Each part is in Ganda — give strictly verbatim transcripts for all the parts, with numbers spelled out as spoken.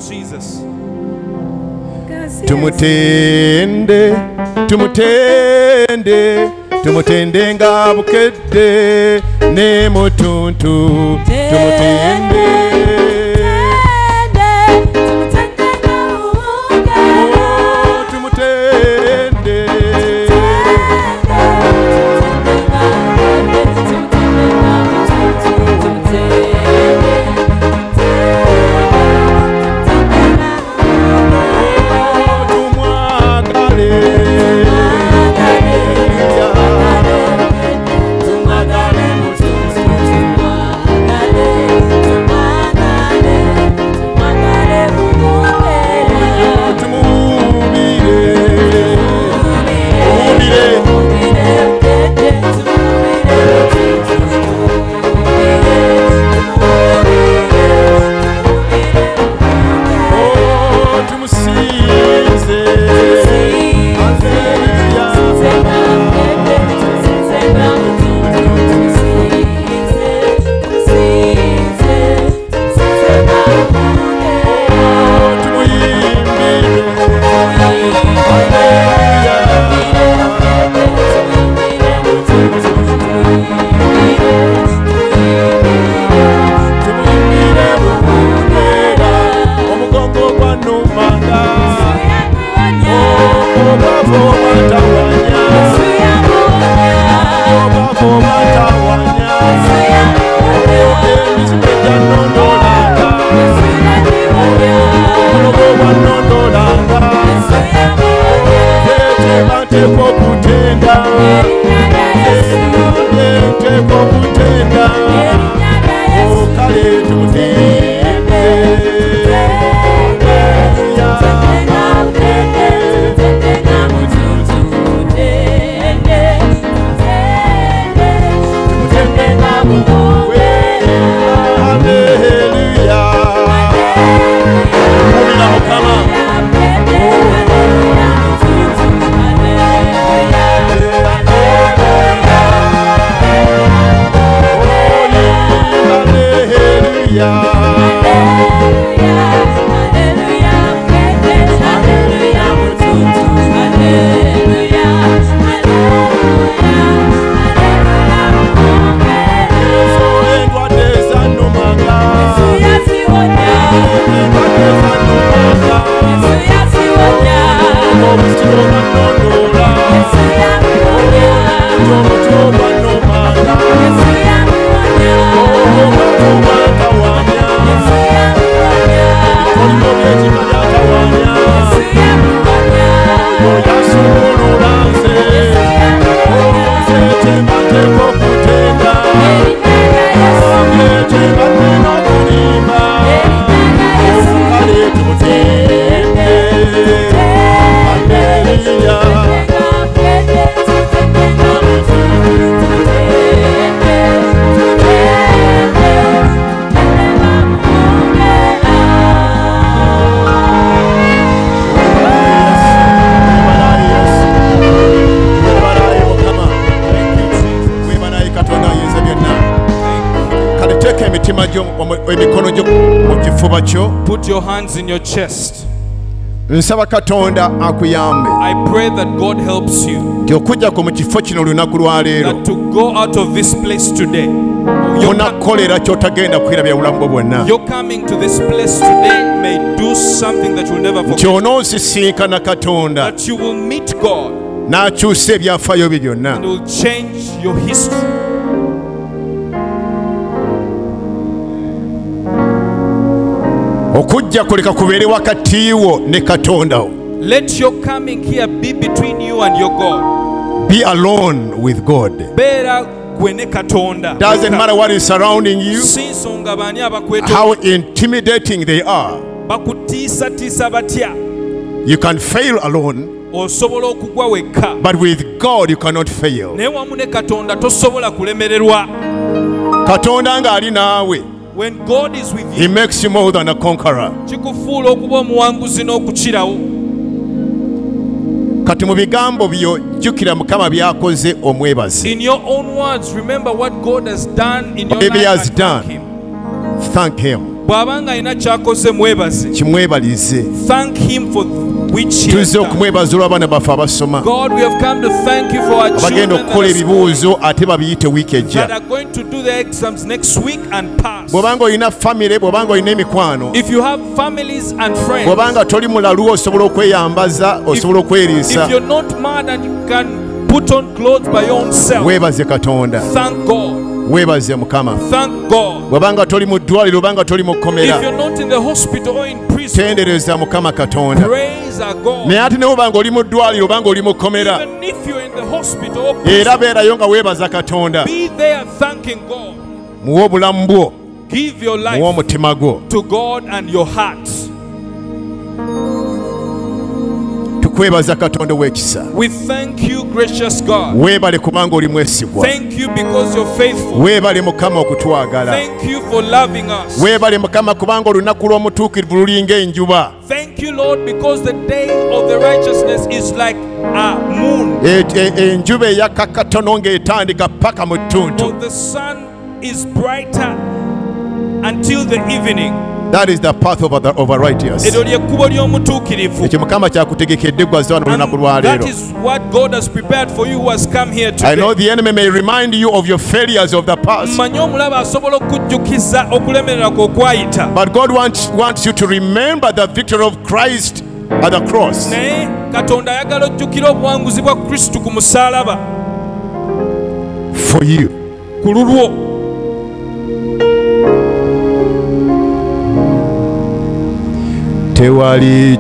Jesus. Tumutende, tumutende, tumutende nga bukedde ne mutuntu. Tumutende, oh, tumutende. Put your hands in your chest. I pray that God helps you. That to go out of this place today, you're, you're coming to this place today may do something that you'll never forget. That you will meet God and will change your history. Let your coming here be between you and your God. Be alone with God. Doesn't matter what is surrounding you, how intimidating they are. You can fail alone, but with God you cannot fail. When God is with you, He makes you more than a conqueror. In your own words, remember what God has done in your Whatever life. He has done, thank Him. bw'abanga alina ky'akoze mwebaze. Kimwebalize. Thank him for which he has Tuzze done. okumwebaza olw'abaana baffe abasoma. God, we have come to thank you for our children abagenda okukola ebibuuzo ate babiyite wiiki that ejja. are going to do their exams next week and pass. Bw'obanga olina famire, bw'obanga olina emikwano, If you have families and friends, bw'obanga toli mulalu osobola okweyambaza, osobola okweriisa, if you're not mad and you can put on clothes by your own self, weebaze Katonda, thank God. weebaze Mukama. Thank God. Bw'obanga toli mu ddwaliro, obanga toli mu If kkomera, you're not in the hospital or in prison, tendereza Mukama Katonda. praise our God. Naye ate ne bw'obanga oli mu ddwaliro, obanga oli mu kkomera, Even if you're in the hospital or era prison, beerayo nga weebaza Katonda. be there thanking God. Muwe obulamu bwo, Give your muwe life omutima gwo. to God and your heart. Tukwebaza Katonda w'ekisa. We thank you, gracious God. Weebale kubanga oli mwesigwa. Thank you because you're faithful. Weebale Mukama okutwagala. Thank you for loving us. Weebale Mukama kubanga olunaku lw'omutuukirivu lulinga enjuba. Thank you, Lord, because the day of the righteousness is like a moon. E- e- enjuba eyaka katono ng'etandika paka mu ttuntu. For the sun is brighter until the evening. That is the path of the of a righteous. Eryo ly'ekkubo ly'omutuukirivu. Ekyo Mukama kyakutegekedde ggwaza wano olunaku lwa And that leero. is what God has prepared for you who has come here I know today. the enemy may remind you of your failures of the past, Mmanyi omulaba asobola okujjukiza okulemerera kwe okwayita. but God wants, wants you to remember the victory of Christ at the cross. Naye Katonda ayagala ojjukira obuwanguzi bwa Kristo ku musaalaba For you. ku lulwo. Tewali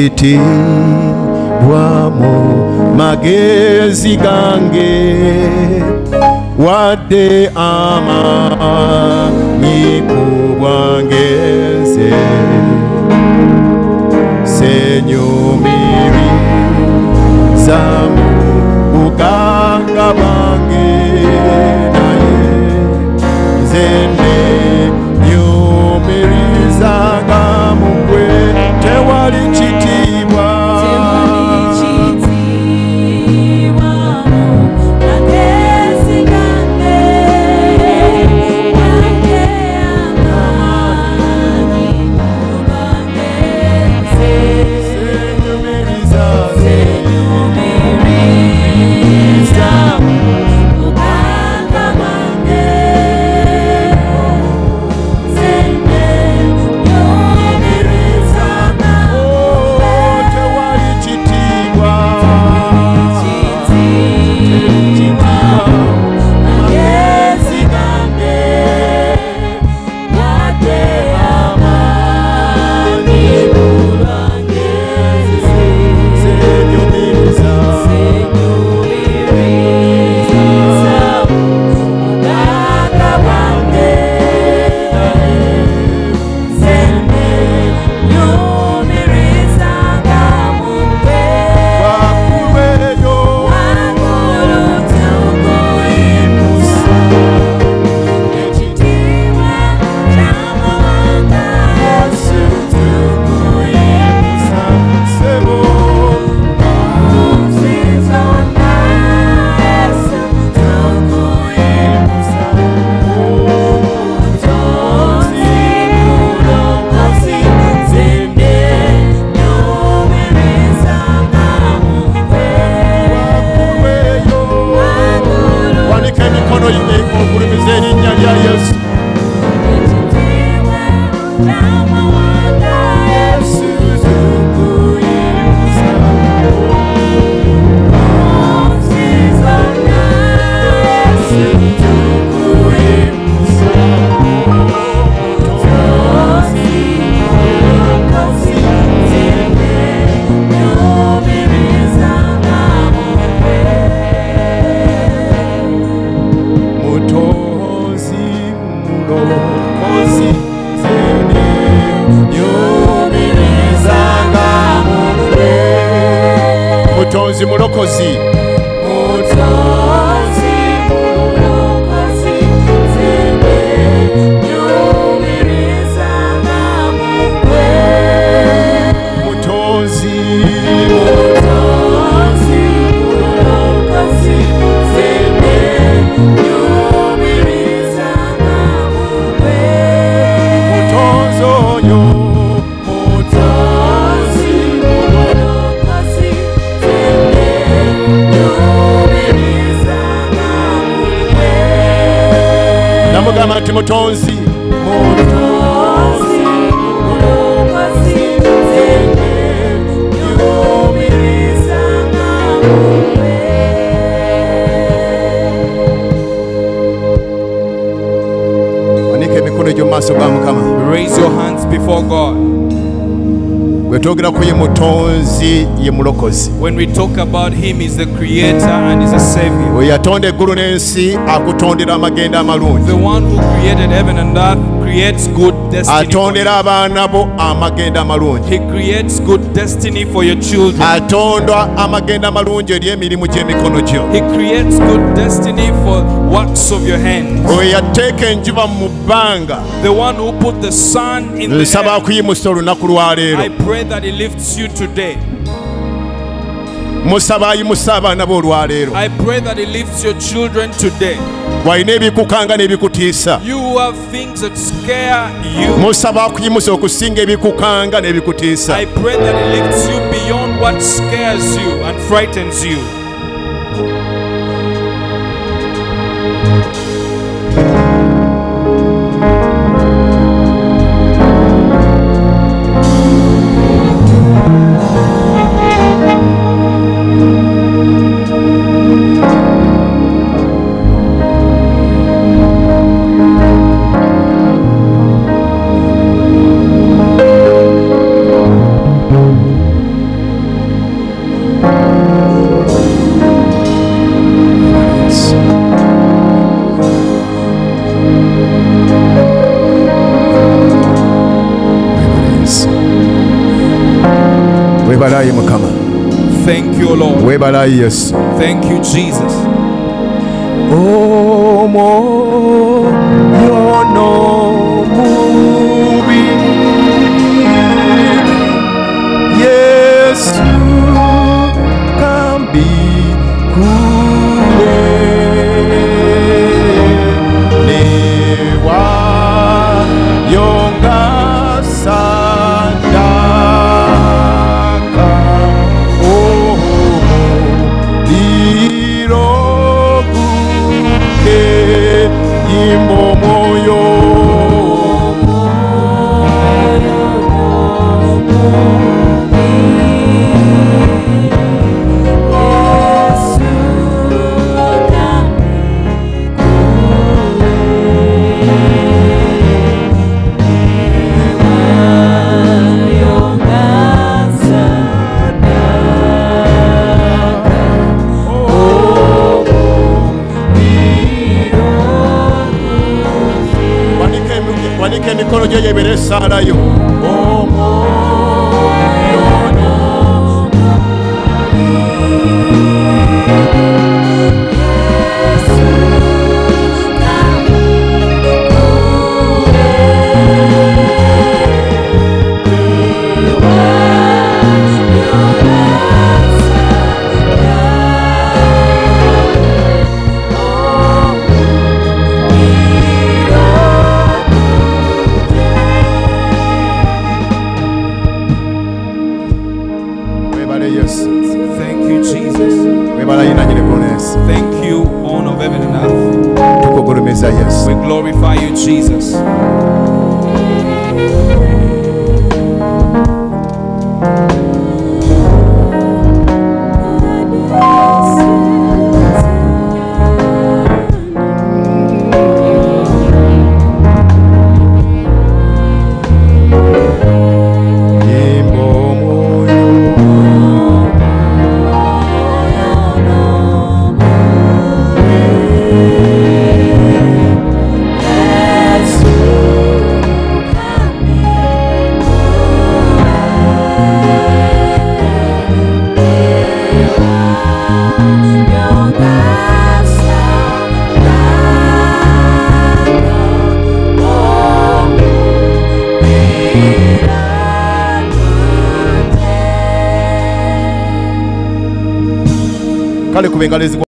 kitiibwa mu magezi gange wadde amaanyi ku bwangeze senyumiriza mu buganga bwange naye nze nnenyumirizanga mu ggwe tewali kitiibwa. Mutonzi mulokozi. Mutonzi mulokozi. Zene nyumiriza namukwe. Mutonzi. Mutonzi mulokozi. Zene nyumiriza namukwe. Mutonzi mutonzi mutonzi mulokozi zene nyumiriza ngakwe. Wanike mikono juu maso ga Mukama. Raise your hands before God. When we talk about him, he's the creator and he's a savior. The one who created heaven and earth creates good destiny for you. He creates good destiny for your children. He creates good destiny for works of your hands. The one who put the sun in the air. I pray that he lifts you today. I pray that he lifts your children today. You have things that scare you. I pray that he lifts you beyond what scares you and frightens you. Thank you, Lord. Thank you, Jesus. Oh, mo yo no mubi Yesu kambi kule newa yonga sanda. Mikono juu yebere sala yo. Oh Thank you, Jesus. Thank you, owner of heaven and earth. We glorify you, Jesus. Kale kubengalizi